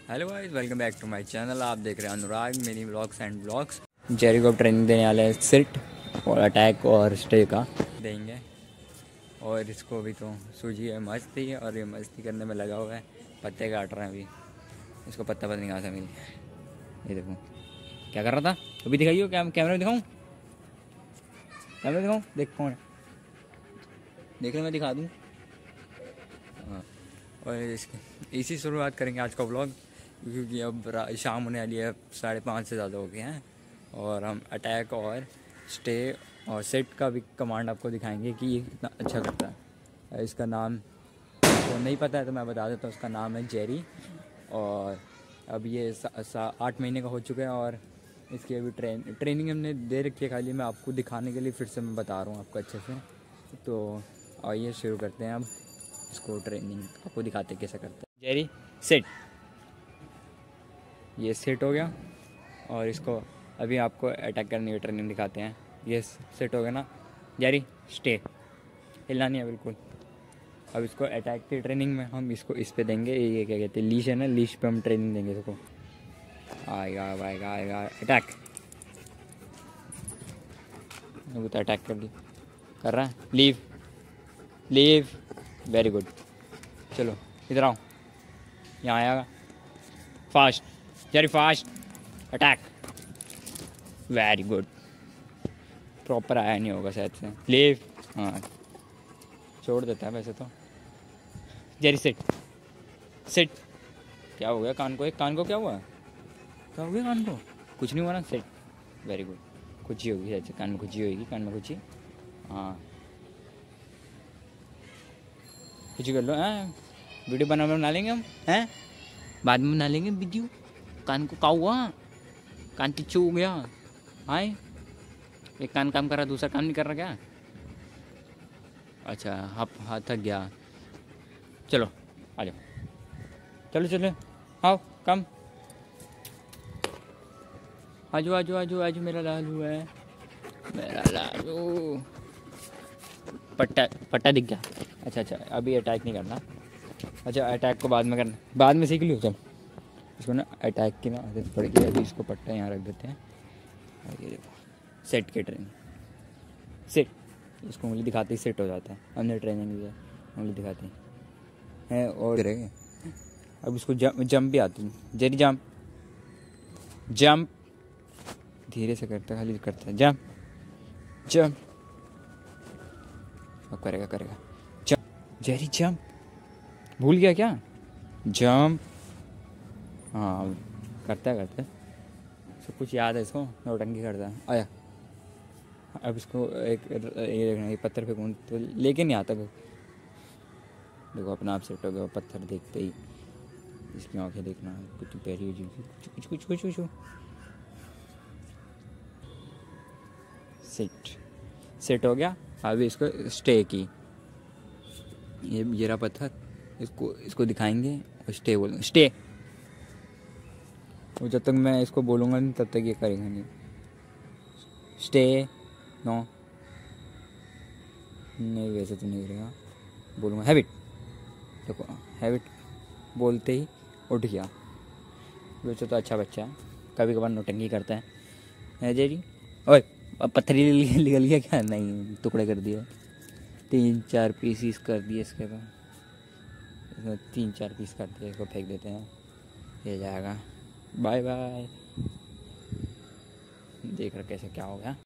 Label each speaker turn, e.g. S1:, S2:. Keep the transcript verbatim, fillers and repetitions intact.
S1: Hello guys, welcome back to my channel. आप देख रहे हैं Anurag mini vlogs and blogs. Jerry को ट्रेनिंग देने वाले हैं, सिट और अटैक और स्टे का देंगे। और इसको भी तो सूझी है, मस्ती है और ये मस्ती करने में लगा हुआ है। पत्ते काट रहे हैं अभी, इसको पत्ता पत्ता नहीं कहाँ से मिल गया। ये देखो क्या कर रहा था अभी, दिखाइए कैम कैमरे में दिखाऊँ, कैमरे में दिखाऊँ, देख कौन है, देख रहे मैं दिखा दूँ। हाँ, और इसकी इसी शुरुआत करेंगे आज का व्लॉग, क्योंकि अब शाम होने वाली है, साढ़े पाँच से ज़्यादा हो गए हैं। और हम अटैक और स्टे और सेट का भी कमांड आपको दिखाएंगे कि ये कितना अच्छा करता है। इसका नाम तो नहीं पता है तो मैं बता देता हूँ, उसका नाम है जेरी। और अब ये सा, सा, आठ महीने का हो चुका है और इसकी अभी ट्रेन ट्रेनिंग हमने दे रखी है। खाली मैं आपको दिखाने के लिए फिर से मैं बता रहा हूँ आपको अच्छे से। तो आइए शुरू करते हैं अब इसको, ट्रेनिंग आपको दिखाते कैसे करते हैं। जेरी सेट, ये सेट हो गया। और इसको अभी आपको अटैक करने की ट्रेनिंग दिखाते हैं। ये सेट हो गया ना जेरी, स्टे, हिलना नहीं है बिल्कुल। अब इसको अटैक की ट्रेनिंग में हम इसको इस पे देंगे, ये क्या कहते हैं, लीश है ना, लीश पे हम ट्रेनिंग देंगे इसको। आएगा आएगा आएगा अटैक, वो तो अटैक कर कर रहा है। Leave leave, very good. चलो इधर आओ, यहाँ आएगा, fast Jerry fast, attack, very good. Proper आया नहीं होगा शायद से, लीव, हाँ छोड़ देता है वैसे तो। जेरी सिट सिट, क्या हो गया कान को, एक कान को क्या हुआ, क्या हो गया कान को, कुछ नहीं हुआ ना, सिट, वेरी गुड। खुची होगी शायद से, कान में खुची होगी, कान में खुची, हाँ कुछ कर लो। हैं वीडियो बना बना लेंगे हम, हैं बाद में बना लेंगे वीडियो। कान को क्या हुआ, कान टिच्चू हो गया, हाय एक कान काम कर रहा, दूसरा काम नहीं कर रहा क्या। अच्छा हाथ हाथ थक गया, चलो आ जाओ, चलो चलो आओ कम, आजो आजो आजो आजो, मेरा लालू है, मेरा लालू। पट्टा पट्टा दिख गया। अच्छा अच्छा, अभी अटैक नहीं करना। अच्छा अटैक को बाद में करना, बाद में सीख लियो। चल इसको ना अटैक की ना आदत पड़ गई, अभी इसको पट्टा यहाँ रख देते हैं। और ये देखो सेट के ट्रेनिंग, सेट, इसको उंगली दिखाते ही सेट हो जाता है। हमने ट्रेनिंग लिया, उंगली दिखाते हैं। और अब इसको जंप जंप भी आती है। जेरी जंप जंप, धीरे से करता है, खाली करता है जंप जंप, अब करेगा करेगा जंप, जेरी जंप, भूल गया क्या, जंप, हाँ करता है करता है, सब कुछ याद है इसको, नौटंकी करता है। आया अब इसको एक ये देखना, ये पत्थर पे कौन तो लेके नहीं आता, देखो अपना आप सेट हो गया पत्थर देखते ही। इसकी आंखें देखना, कुछ पैरी हो कुछ कुछ कुछ कुछ सेट सेट हो गया। अभी इसको स्टे की, ये ये रहा पत्थर, इसको इसको दिखाएंगे और स्टे बोलेंगे, स्टे। और जब तक मैं इसको बोलूँगा नहीं तब तक ये करेगा नहीं। स्टे, नो नहीं वैसे तो नहीं करेगा, बोलूँगा हैबिट, देखो हैबिट बोलते ही उठ गया। वैसे तो अच्छा बच्चा है, कभी कभार नौटंकी करता है, है जेरी। ओए अब पत्थर निकल गया क्या, नहीं टुकड़े कर दिए, तीन चार पीसीस कर दिए इसके बाद, इसमें तीन चार पीस कर दिए, इसको फेंक देते हैं, ये जाएगा। बाय बाय, देख रहा कैसे क्या हो गया।